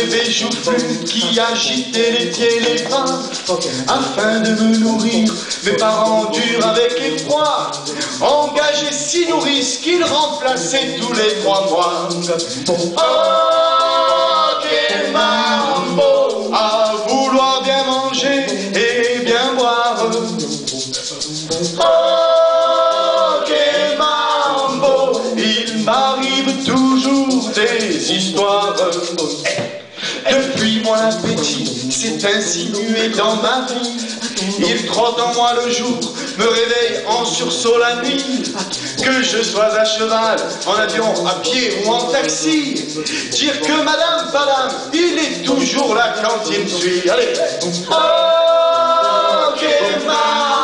bébé joufflu qui agitait les pieds et les bras afin de me nourrir. Mes parents durent avec effroi engager 6 nourrices qu'ils remplaçaient tous les 3 mois. Oh, quel mambo à vouloir bien manger et bien boire. Oh, quel mambo, il m'arrive toujours des histoires. Depuis mon appétit s'est insinué dans ma vie. Il trotte en moi le jour, me réveille en sursaut la nuit. Que je sois à cheval, en avion, à pied ou en taxi, dire que madame, padame, il est toujours là quand il me suit. Allez. Oh, quel mal.